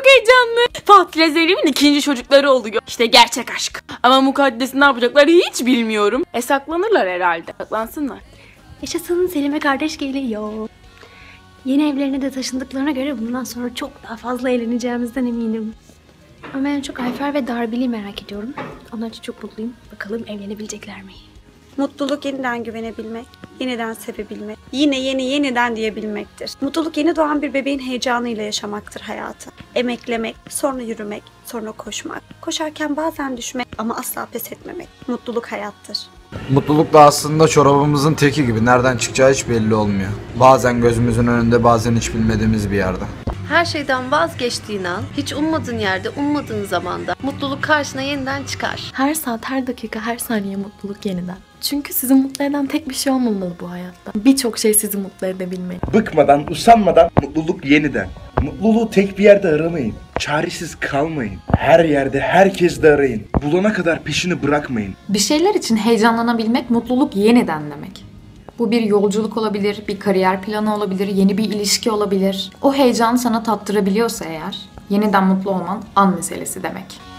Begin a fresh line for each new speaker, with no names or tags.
çok heyecanlı. Fatih ile Zeynep'in ikinci çocukları oluyor. İşte gerçek aşk. Ama Mukaddes'i ne yapacaklar hiç bilmiyorum. Saklanırlar herhalde. Saklansınlar.
Yaşasın, Selim'e kardeş geliyor. Yeni evlerine de taşındıklarına göre bundan sonra çok daha fazla eğleneceğimizden eminim. Ama en çok Ayfer ve Darbil'i merak ediyorum. Onlar için çok mutluyum. Bakalım evlenebilecekler mi?
Mutluluk yeniden güvenebilmek, yeniden sevebilmek, yeniden diyebilmektir. Mutluluk yeni doğan bir bebeğin heyecanıyla yaşamaktır hayatı. Emeklemek, sonra yürümek, sonra koşmak. Koşarken bazen düşmek ama asla pes etmemek. Mutluluk hayattır.
Mutluluk da aslında çorabımızın teki gibi, nereden çıkacağı hiç belli olmuyor. Bazen gözümüzün önünde, bazen hiç bilmediğimiz bir yerde.
Her şeyden vazgeçtiğin an, hiç ummadığın yerde, ummadığın zamanda mutluluk karşına yeniden çıkar.
Her saat, her dakika, her saniye mutluluk yeniden. Çünkü sizi mutlu eden tek bir şey olmamalı bu hayatta. Birçok şey sizi mutlu edebilmeli.
Bıkmadan, usanmadan mutluluk yeniden. Mutluluğu tek bir yerde aramayın. Çaresiz kalmayın. Her yerde, herkes de arayın. Bulana kadar peşini bırakmayın.
Bir şeyler için heyecanlanabilmek mutluluk yeniden demek. Bu bir yolculuk olabilir, bir kariyer planı olabilir, yeni bir ilişki olabilir. O heyecanı sana tattırabiliyorsa eğer, yeniden mutlu olman an meselesi demek.